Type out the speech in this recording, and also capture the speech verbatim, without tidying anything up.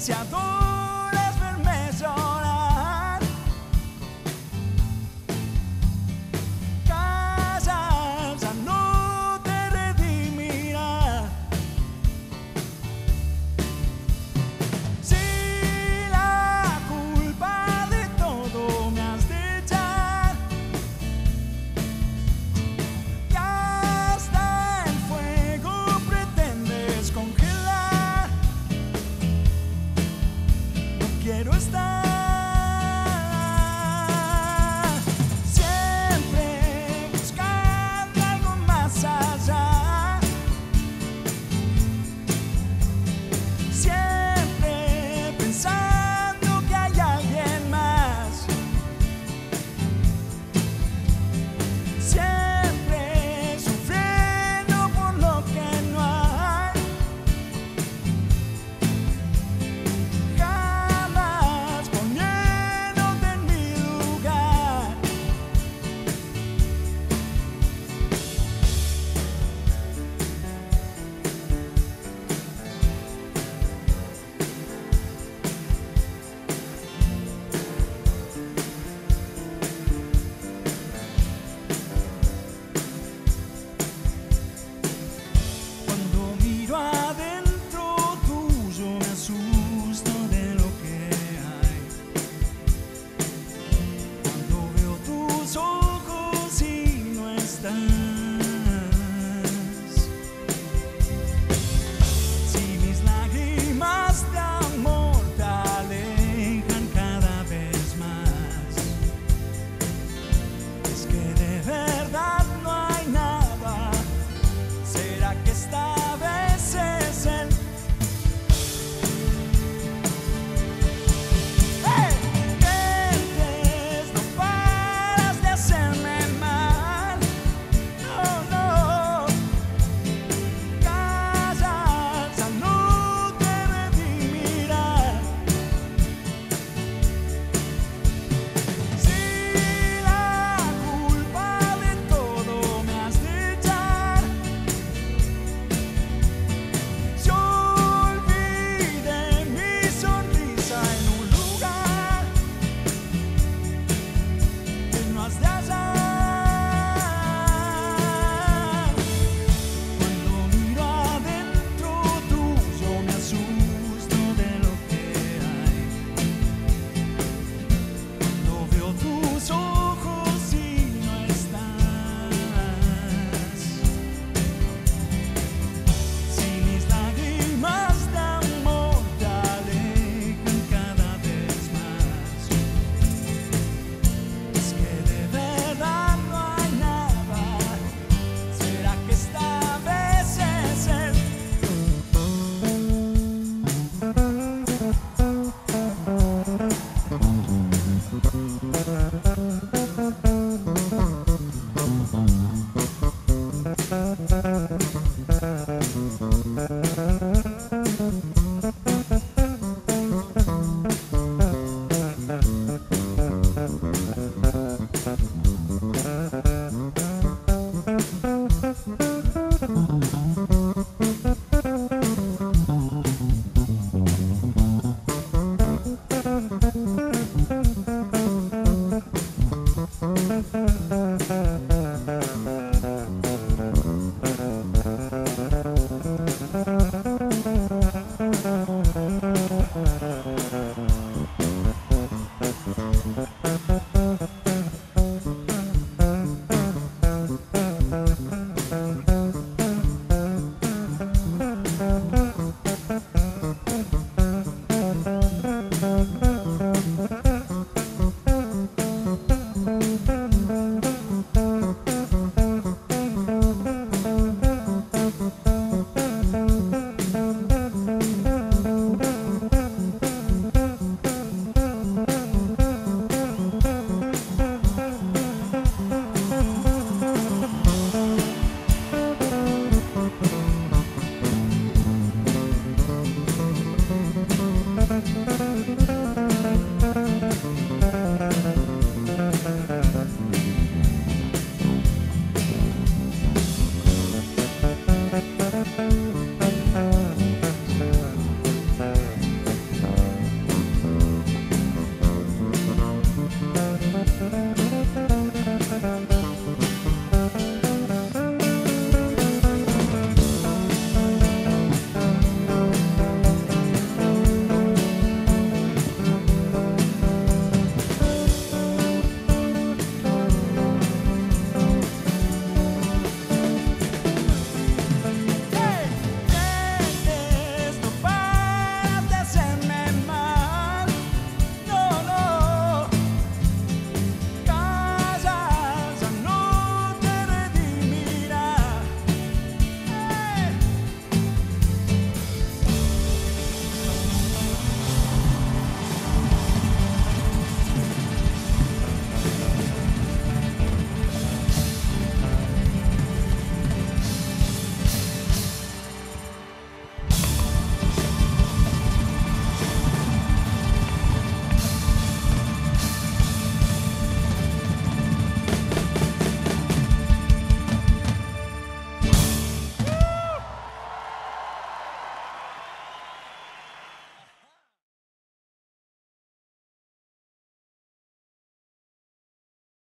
si adoras verme llorar. Callar ya no te redimirá. Si la culpa de todo me has de echar, y hasta el fuego pretendes congelar, no quiero estar. Siempre buscando algo más allá. Siempre pensando que hay alguien más. Siempre sufriendo por lo que no hay. Jamás poniéndote en mi lugar. Cuando miro adentro tuyo me asusto de lo que hay. Cuando veo tus ojos y no estás. Si mis lágrimas de amor te alejan cada vez más, es que de verdad no hay nada. ¿Será que esta vez es el? ¡Hey! Mientes, no paras de hacerme mal. No, no. Callar ya no te redimirá. Si la culpa de todo me has de echar, si olvidé mi sonrisa en un lugar que no has de hallar. Cuando miro adentro tuyo me asusto de lo que hay. Cuando veo tus ojos y no estás. Si mis lágrimas de amor te alejan cada vez más, es que de verdad no hay nada. ¿Será que esta vez es el? Thank you.